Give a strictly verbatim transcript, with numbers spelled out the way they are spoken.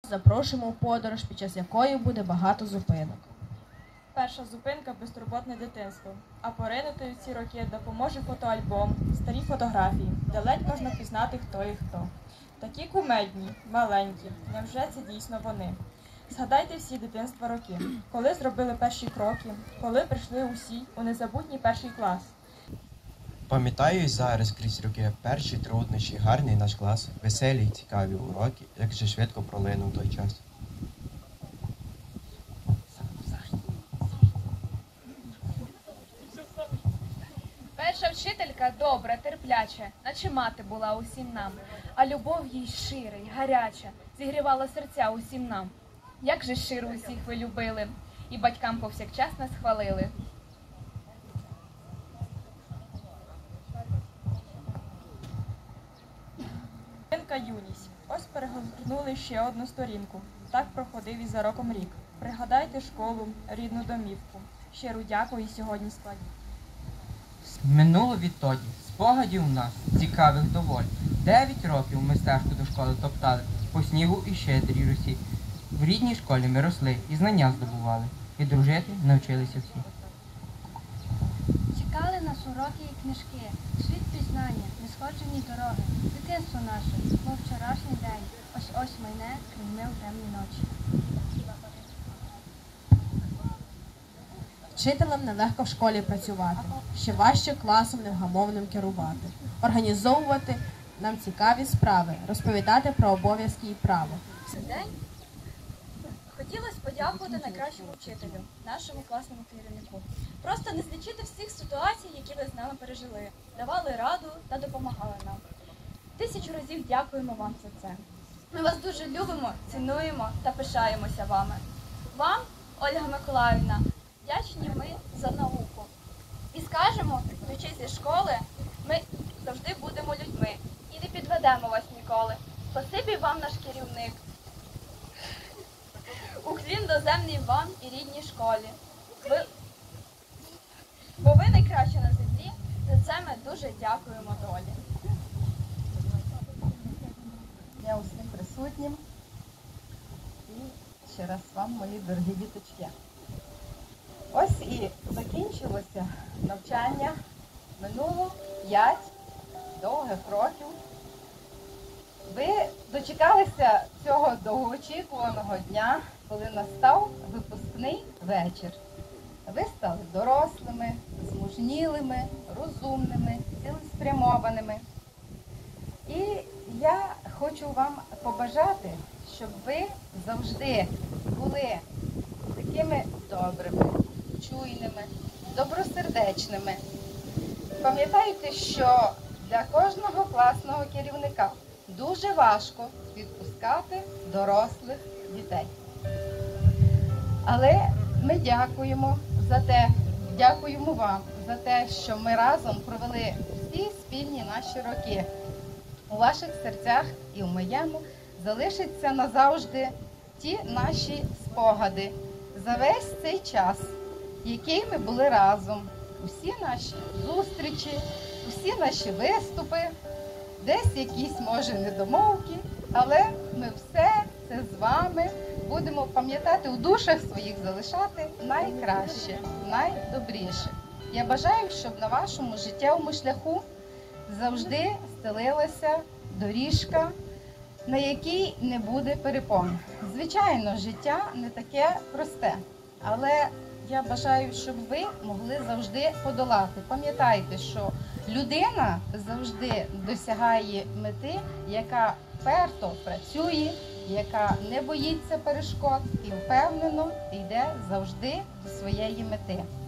Запрошуємо у подорож, під час якої буде багато зупинок. Перша зупинка – безтурботне дитинство. А поринути у ці роки допоможе фотоальбом, старі фотографії, де ледь можна пізнати, хто і хто. Такі кумедні, маленькі. Невже це дійсно вони? Згадайте всі дитинства роки. Коли зробили перші кроки, коли прийшли усі у незабутній перший клас. Пам'ятаю й зараз крізь роки перші труднощі, гарний наш клас, веселі й цікаві уроки, як же швидко пролинув той час. Перша вчителька добра, терпляча, наче мати була усім нам, а любов їй шира й гаряча, зігрівала серця усім нам. Як же щиро усіх ви любили, і батькам повсякчас нас хвалили. Зупинка юність. Ось перегорнули ще одну сторінку. Так проходив і за роком рік. Пригадайте школу, рідну домівку. Щиру дяку і сьогодні складіть. Минуло відтоді, спогадів у нас, цікавих доволі. Дев'ять років ми стежку до школи топтали, по снігу і щедрій росі. В рідній школі ми росли і знання здобували, і дружити навчилися всі. Чекали нас уроки і книжки, світ пізнання, несходжені дороги, дитинство наше, мов вчорашній день, ось-ось майне, крім ми в темні ночі. Вчителям нелегко в школі працювати, ще важче класом невгамовним керувати, організовувати нам цікаві справи, розповідати про обов'язки і право. Цей день хотілося подякувати найкращому вчителю, нашому класному керівнику. Просто не злічити всіх ситуацій, які ви з нами пережили, давали раду та допомагали нам. Тисячу разів дякуємо вам за це. Ми вас дуже любимо, цінуємо та пишаємося вами. Вам, Ольга Миколаївна, вдячні ми за науку. І скажемо, йдучи зі школи, ми завжди будемо людьми і не підведемо вас ніколи. Спасибі вам, наш керівник. Уклін доземний вам і рідній школі. Ви... Бо ви найкращі на землі, за це ми дуже дякуємо долі. Я усім присутнім і ще раз вам, мої дорогі діточки. Ось і закінчилося навчання. Минуло п'ять довгих років. Ви дочекалися цього довгоочікуваного дня, коли настав випускний вечір. Ви стали дорослими, змужнілими, розумними, цілеспрямованими. І я хочу вам побажати, щоб ви завжди були такими добрими, чуйними, добросердечними. Пам'ятайте, що для кожного класного керівника дуже важко відпускати дорослих дітей. Але ми дякуємо за те, дякуємо вам за те, що ми разом провели всі спільні наші роки. У ваших серцях і в моєму залишаться назавжди ті наші спогади за весь цей час, який ми були разом. Усі наші зустрічі, усі наші виступи, десь якісь, може, недомовки, але ми все це з вами будемо пам'ятати, у душах своїх залишати найкраще, найдобріше. Я бажаю, щоб на вашому життєвому шляху завжди стелилася доріжка, на якій не буде перепон. Звичайно, життя не таке просте, але я бажаю, щоб ви могли завжди подолати. Пам'ятайте, що людина завжди досягає мети, яка вперто працює, яка не боїться перешкод і впевнено йде завжди до своєї мети.